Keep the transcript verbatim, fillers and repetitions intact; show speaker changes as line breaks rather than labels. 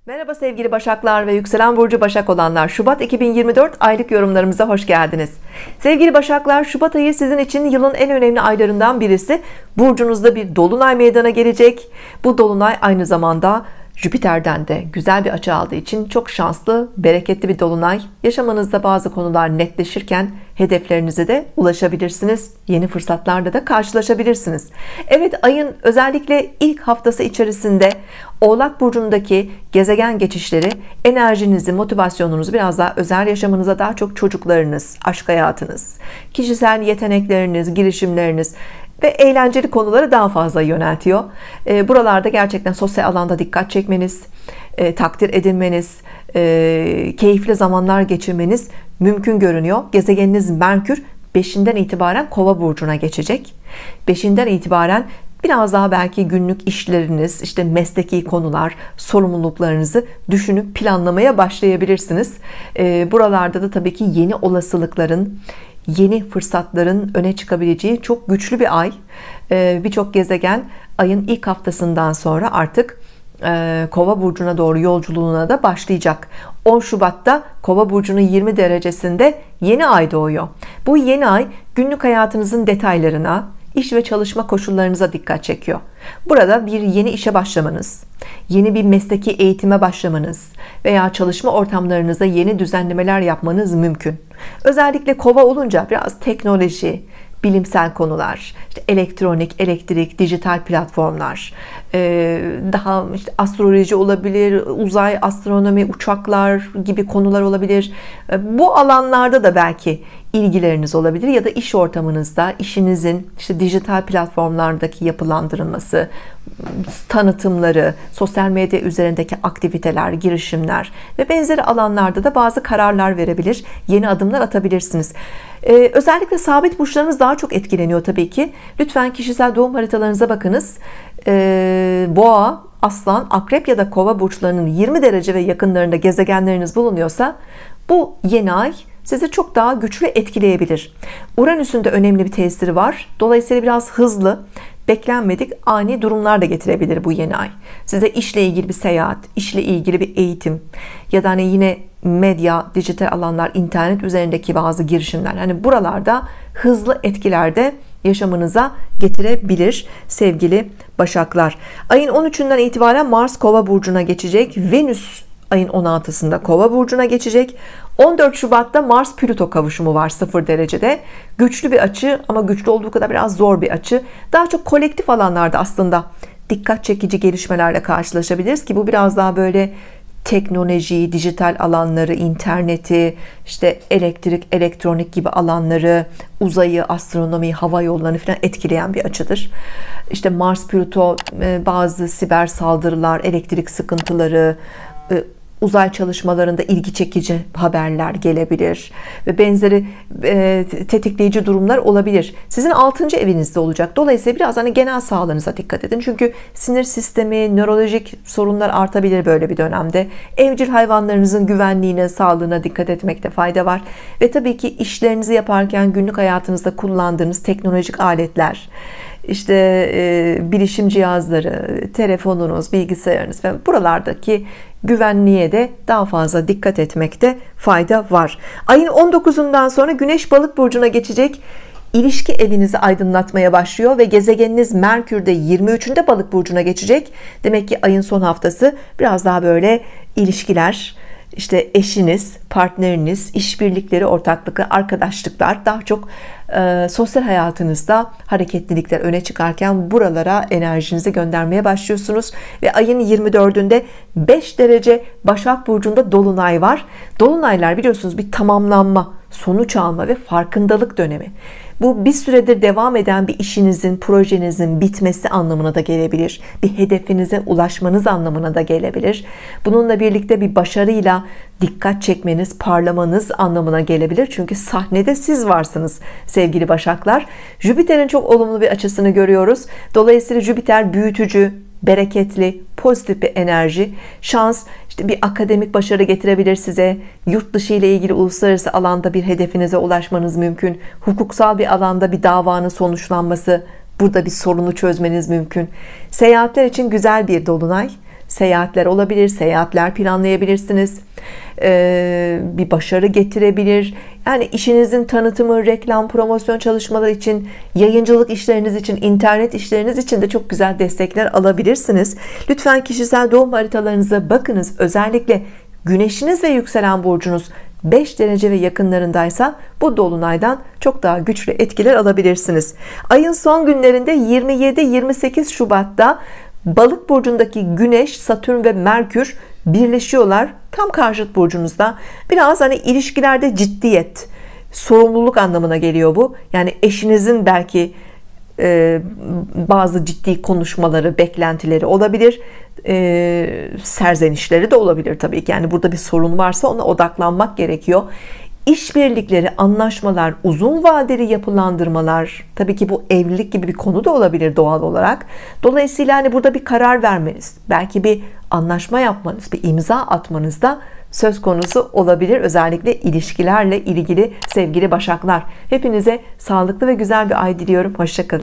Merhaba sevgili Başaklar ve yükselen burcu Başak olanlar, Şubat iki bin yirmi dört aylık yorumlarımıza hoş geldiniz. Sevgili Başaklar, Şubat ayı sizin için yılın en önemli aylarından birisi. Burcunuzda bir dolunay meydana gelecek. Bu dolunay aynı zamanda Jüpiter'den de güzel bir açı aldığı için çok şanslı, bereketli bir dolunay. Yaşamanızda bazı konular netleşirken hedeflerinize de ulaşabilirsiniz. Yeni fırsatlarla da karşılaşabilirsiniz. Evet, ayın özellikle ilk haftası içerisinde Oğlak burcundaki gezegen geçişleri enerjinizi, motivasyonunuzu biraz daha özel yaşamınıza, daha çok çocuklarınız, aşk hayatınız, kişisel yetenekleriniz, girişimleriniz ve eğlenceli konuları daha fazla yöneltiyor. Buralarda gerçekten sosyal alanda dikkat çekmeniz, takdir edilmeniz, keyifli zamanlar geçirmeniz mümkün görünüyor. Gezegeniniz Merkür beşinden itibaren Kova burcuna geçecek. beşinden itibaren biraz daha belki günlük işleriniz, işte mesleki konular, sorumluluklarınızı düşünüp planlamaya başlayabilirsiniz. Buralarda da tabii ki yeni olasılıkların, yeni fırsatların öne çıkabileceği çok güçlü bir ay. Birçok gezegen ayın ilk haftasından sonra artık Kova burcuna doğru yolculuğuna da başlayacak. on Şubat'ta Kova burcunun yirmi derecesinde yeni ay doğuyor. Bu yeni ay günlük hayatınızın detaylarına, iş ve çalışma koşullarınıza dikkat çekiyor. Burada bir yeni işe başlamanız, yeni bir mesleki eğitime başlamanız veya çalışma ortamlarınıza yeni düzenlemeler yapmanız mümkün. Özellikle Kova olunca biraz teknoloji, bilimsel konular, işte elektronik, elektrik, dijital platformlar, daha işte astroloji olabilir, uzay, astronomi, uçaklar gibi konular olabilir. Bu alanlarda da belki ilgileriniz olabilir ya da iş ortamınızda işinizin işte dijital platformlardaki yapılandırılması, tanıtımları, sosyal medya üzerindeki aktiviteler, girişimler ve benzeri alanlarda da bazı kararlar verebilir, yeni adımlar atabilirsiniz. Ee, özellikle sabit burçlarımız daha çok etkileniyor tabii ki. Lütfen kişisel doğum haritalarınıza bakınız. Ee, Boğa, Aslan, Akrep ya da Kova burçlarının yirmi derece ve yakınlarında gezegenleriniz bulunuyorsa bu yeni ay sizi çok daha güçlü etkileyebilir. Uranüs'ün de önemli bir tesiri var. Dolayısıyla biraz hızlı, beklenmedik ani durumlar da getirebilir bu yeni ay. Size işle ilgili bir seyahat, işle ilgili bir eğitim ya da hani yine medya, dijital alanlar, internet üzerindeki bazı girişimler. Hani buralarda hızlı etkiler de yaşamınıza getirebilir sevgili Başaklar. Ayın on üçünden itibaren Mars Kova burcuna geçecek. Venüs ayın on altısında Kova burcuna geçecek. on dört Şubat'ta Mars Plüto kavuşumu var sıfır derecede. Güçlü bir açı ama güçlü olduğu kadar biraz zor bir açı. Daha çok kolektif alanlarda aslında dikkat çekici gelişmelerle karşılaşabiliriz ki bu biraz daha böyle teknoloji, dijital alanları, interneti, işte elektrik, elektronik gibi alanları, uzayı, astronomi, hava yollarını falan etkileyen bir açıdır. İşte Mars Plüto bazı siber saldırılar, elektrik sıkıntıları, uzay çalışmalarında ilgi çekici haberler gelebilir ve benzeri e, tetikleyici durumlar olabilir. Sizin altıncı evinizde olacak. Dolayısıyla biraz hani genel sağlığınıza dikkat edin. Çünkü sinir sistemi, nörolojik sorunlar artabilir böyle bir dönemde. Evcil hayvanlarınızın güvenliğine, sağlığına dikkat etmekte fayda var. Ve tabii ki işlerinizi yaparken günlük hayatınızda kullandığınız teknolojik aletler, işte e, bilişim cihazları, telefonunuz, bilgisayarınız ve buralardaki güvenliğe de daha fazla dikkat etmekte fayda var. Ayın on dokuzundan sonra Güneş Balık burcuna geçecek. İlişki evinizi aydınlatmaya başlıyor ve gezegeniniz Merkür de yirmi üçünde Balık burcuna geçecek. Demek ki ayın son haftası biraz daha böyle ilişkiler, işte eşiniz, partneriniz, işbirlikleri, ortaklıklar, arkadaşlıklar, daha çok e, sosyal hayatınızda hareketlilikler öne çıkarken buralara enerjinizi göndermeye başlıyorsunuz ve ayın yirmi dördünde beş derece Başak burcunda dolunay var. Dolunaylar biliyorsunuz bir tamamlanma, sonuç alma ve farkındalık dönemi. Bu bir süredir devam eden bir işinizin, projenizin bitmesi anlamına da gelebilir. Bir hedefinize ulaşmanız anlamına da gelebilir. Bununla birlikte bir başarıyla dikkat çekmeniz, parlamanız anlamına gelebilir. Çünkü sahnede siz varsınız sevgili Başaklar. Jüpiter'in çok olumlu bir açısını görüyoruz. Dolayısıyla Jüpiter büyütücü, bereketli, pozitif bir enerji, şans, işte bir akademik başarı getirebilir size. Yurt dışı ile ilgili uluslararası alanda bir hedefinize ulaşmanız mümkün. Hukuksal bir alanda bir davanın sonuçlanması, burada bir sorunu çözmeniz mümkün. Seyahatler için güzel bir dolunay. seyahatler olabilir, seyahatler planlayabilirsiniz. Ee, bir başarı getirebilir. Yani işinizin tanıtımı, reklam, promosyon çalışmaları için, yayıncılık işleriniz için, internet işleriniz için de çok güzel destekler alabilirsiniz. Lütfen kişisel doğum haritalarınıza bakınız. Özellikle güneşiniz ve yükselen burcunuz beş derece ve yakınlarındaysa bu dolunaydan çok daha güçlü etkiler alabilirsiniz. Ayın son günlerinde yirmi yedi yirmi sekiz Şubat'ta Balık burcundaki Güneş, Satürn ve Merkür birleşiyorlar. Tam karşıt burcunuzda. Biraz hani ilişkilerde ciddiyet, sorumluluk anlamına geliyor bu. Yani eşinizin belki e, bazı ciddi konuşmaları, beklentileri olabilir. E, serzenişleri de olabilir tabii ki. Yani burada bir sorun varsa ona odaklanmak gerekiyor. İşbirlikleri, anlaşmalar, uzun vadeli yapılandırmalar, tabii ki bu evlilik gibi bir konu da olabilir doğal olarak. Dolayısıyla hani burada bir karar vermeniz, belki bir anlaşma yapmanız, bir imza atmanız da söz konusu olabilir. Özellikle ilişkilerle ilgili sevgili Başaklar. Hepinize sağlıklı ve güzel bir ay diliyorum. Hoşça kalın.